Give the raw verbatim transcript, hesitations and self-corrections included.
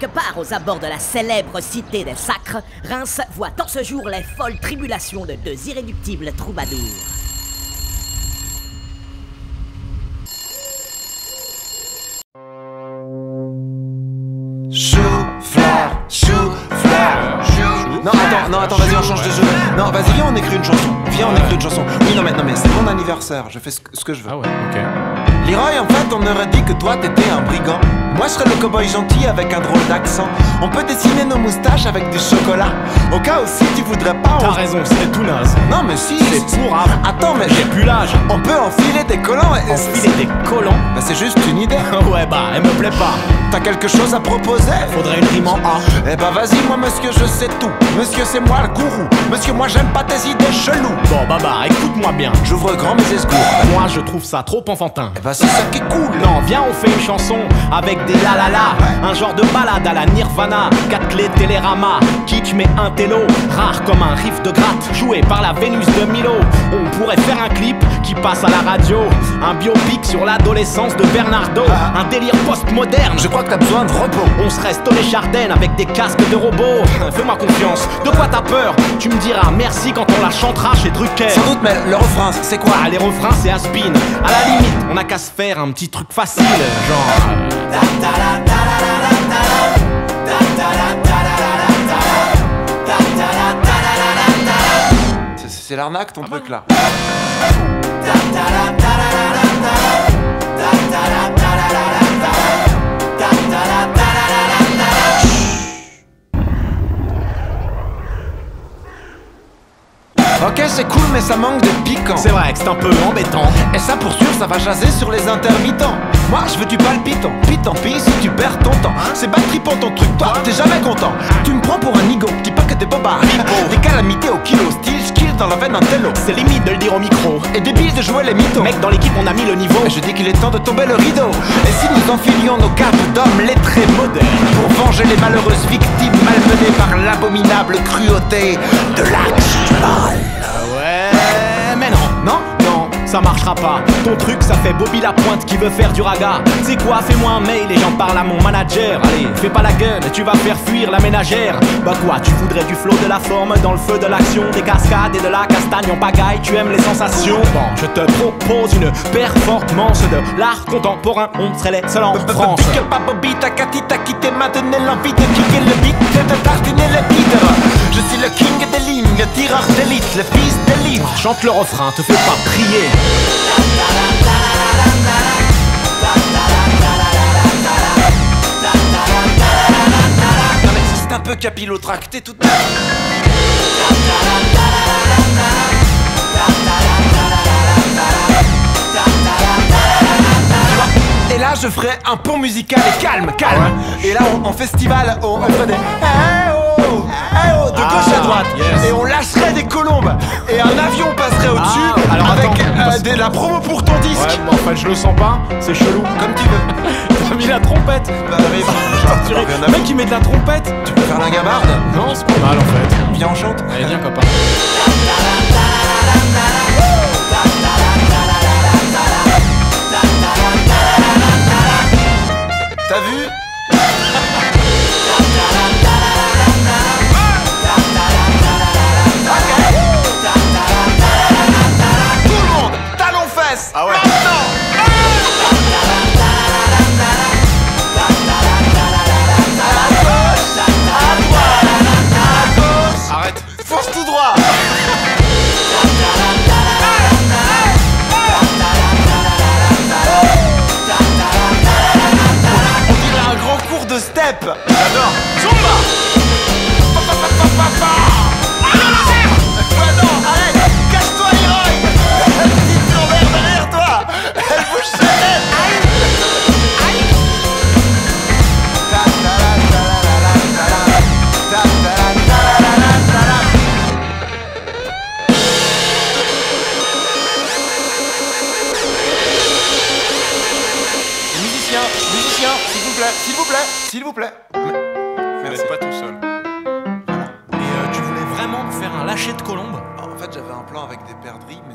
Quelque part aux abords de la célèbre cité des Sacres, Reims voit en ce jour les folles tribulations de deux irréductibles troubadours. Chou-fleur, chou-fleur, chou. Non, attends, non, attends, vas-y, on change de jeu. Non, vas-y, viens, on écrit une chanson. Viens, on écrit une chanson. Oui, non, mais, non, mais c'est mon anniversaire, je fais ce que, ce que je veux. Ah ouais, ok. Leroy, en fait, on aurait dit que toi, t'étais un brigand. Moi, je serais le cow-boy gentil avec un drôle d'accent. On peut dessiner nos moustaches avec du chocolat. Au cas où si tu voudrais pas, on... T'as raison, c'est tout naze. Non, mais si... C'est pourrave. Attends, mais... J'ai plus l'âge. On peut enfiler des collants et... Enfiler des collants? Bah, c'est juste une idée. Ouais, bah, elle me plaît pas. T'as quelque chose à proposer? Faudrait une rime en A. Eh bah vas-y, moi monsieur, je sais tout. Monsieur, c'est moi le gourou. Monsieur, moi j'aime pas tes idées cheloues. Bon, bah, bah, écoute-moi bien. J'ouvre grand mes escours. Moi, je trouve ça trop enfantin. Eh bah c'est ça qui est cool. Non, viens, on fait une chanson avec des la la la. Un genre de balade à la Nirvana. Quatre clés Télérama. Kitsch mais un télo. Rare comme un riff de gratte. Joué par la Vénus de Milo. On pourrait faire un clip qui passe à la radio. Un biopic sur l'adolescence de Bernardo. Un délire post-moderne. Je crois que t'as besoin de repos. On se reste les Chardin avec des casques de robots. Fais-moi confiance, de quoi t'as peur? Tu me diras merci quand on la chantera chez Drucker. Sans doute, mais le refrain, c'est quoi? Ah, les refrains c'est Aspin. À la limite, on a qu'à se faire un petit truc facile. Genre... C'est l'arnaque ton truc là. Ok, c'est cool, mais ça manque de piquant. C'est vrai que c'est un peu embêtant. Et ça, pour sûr, ça va jaser sur les intermittents. Moi, je veux du palpitant. Pis tant pis si tu perds ton temps. C'est bad tripant ton truc, toi, t'es jamais content. Tu me prends pour un nigo, dis pas que t'es bobard. Des calamités au kilo, style skill dans la veine un télo. C'est limite de le dire au micro. Et débile de jouer les mythos. Mec, dans l'équipe, on a mis le niveau. Et je dis qu'il est temps de tomber le rideau. Et si nous enfilions nos cartes d'hommes lettrés modernes pour venger les malheureuses victimes malmenées par l'abominable cruauté de l'Archibald. Ouais, mais non, non, non, ça marchera pas. Ton truc, ça fait Bobby Lapointe qui veut faire du raga. C'est quoi, fais-moi un mail et j'en parle à mon manager. Allez, fais pas la gueule, tu vas faire fuir la ménagère. Bah quoi, tu voudrais du flow, de la forme, dans le feu de l'action, des cascades et de la castagne en pagaille. Tu aimes les sensations? Bon, je te propose une performance de l'art contemporain. On serait les seuls en France. Big up à Bobby, ta Cathy, t'as quitté, m'a donné l'envie de kicker le beat et de tartiner le beat. Je suis le king des lignes, le tireur d'élite, le fils de livre. Chante le refrain, te fais pas prier. Non mais c'est un peu capillotracté toute ta... Et là je ferai un pont musical et calme, calme. Et là on- en festival on, on ferait des hey oh, hey oh, de gauche à droite. yes. Et on lâcherait des colombes. Et un avion passerait au-dessus Ah, alors avec attends, euh, parce- de la promo pour ton disque. Ouais, bon, en fait, je le sens pas, c'est chelou. Comme tu veux. T'as mis la trompette. Bah oui, genre, Tu rien à Le mec, il met de la trompette. Tu peux faire la gabarde? Non, c'est pas mal en fait. Viens on chante. Allez, viens, copain. T'as vu? Tout le monde, talons fesses. Ah ouais. Arrête. Force tout droit. On dirait un grand cours de step. J'adore. Zumba. Pa, pa, pa, pa, pa, pa. Ah non, arrête. Cache-toi, Leroy. La petite l'envers derrière toi. Elle bouge sa tête. Ta, ta, la, ta, la, la, la, ta, la. Ta, ta, la, ta, la, la, ta, la. Musicien, musicien, s'il vous plaît, s'il vous plaît, s'il vous plaît. Vous Merci. n'êtes pas tout seul. Et euh, tu voulais vraiment me faire un lâcher de colombe? En fait, j'avais un plan avec des perdrix,